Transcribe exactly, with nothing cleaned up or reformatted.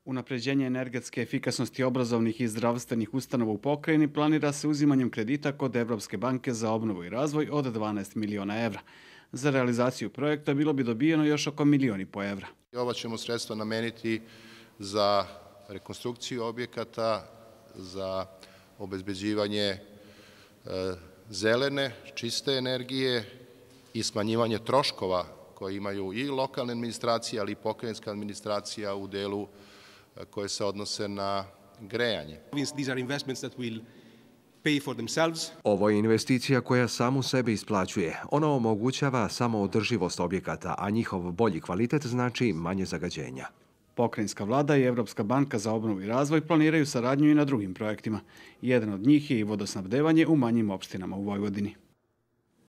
Unapređenje energetske efikasnosti obrazovnih i zdravstvenih ustanova u pokrajini planira se uzimanjem kredita kod Evropske banke za obnovu i razvoj od dvanaest miliona evra. Za realizaciju projekta bilo bi dobijeno još oko milion i po evra. Ova ćemo sredstva nameniti za rekonstrukciju objekata, za obezbeđivanje zelene, čiste energije i smanjivanje troškova koje imaju i lokalne administracije, ali i pokrajinska administracija u delu koje se odnose na grejanje. Ovo je investicija koja samu sebe isplaćuje. Ona omogućava samoodrživost objekata, a njihov bolji kvalitet znači manje zagađenja. Pokrajinska vlada i Evropska banka za obnovu i razvoj planiraju saradnju i na drugim projektima. Jedan od njih je i vodosnabdevanje u manjim opštinama u Vojvodini.